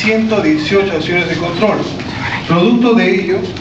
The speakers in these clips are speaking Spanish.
118 acciones de control. Producto de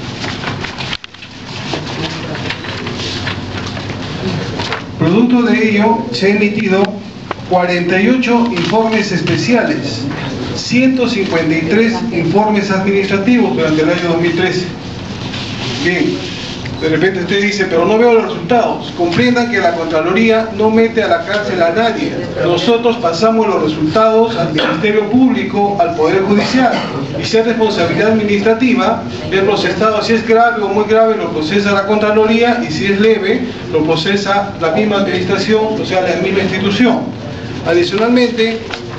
ello, se han emitido 48 informes especiales, 153 informes administrativos durante el año 2013. Bien, de repente usted dice, pero no veo los resultados. Comprendan que la Contraloría no mete a la cárcel a nadie. Nosotros pasamos los resultados al Ministerio Público, al Poder Judicial. Y si es responsabilidad administrativa, el procesado, si es grave o muy grave, lo procesa la Contraloría, y si es leve, lo procesa la misma administración, o sea, la misma institución. Adicionalmente,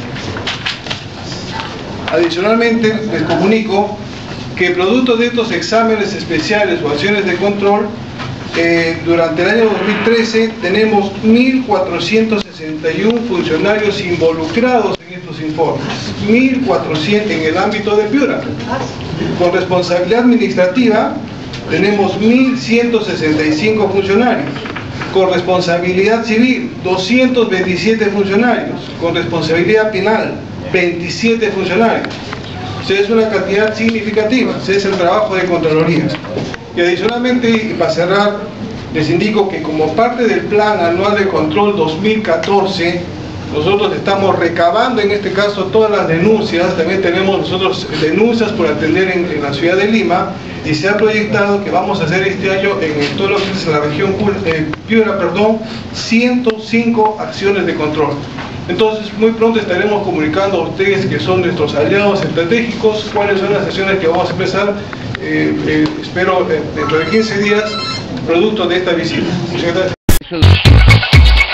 les comunico que producto de estos exámenes especiales o acciones de control, durante el año 2013 tenemos 1.461 funcionarios involucrados en estos informes, 1.400 en el ámbito de Piura. Con responsabilidad administrativa tenemos 1.165 funcionarios, con responsabilidad civil 227 funcionarios, con responsabilidad penal 27 funcionarios. Es una cantidad significativa, ese es el trabajo de Contraloría. Y adicionalmente, y para cerrar, les indico que como parte del Plan Anual de Control 2014, nosotros estamos recabando en este caso todas las denuncias. También tenemos nosotros denuncias por atender en la ciudad de Lima, y se ha proyectado que vamos a hacer este año en todo lo que es la región Piura, 105 acciones de control. Entonces, muy pronto estaremos comunicando a ustedes, que son nuestros aliados estratégicos, cuáles son las acciones que vamos a empezar, espero dentro de 15 días, producto de esta visita. Muchas gracias.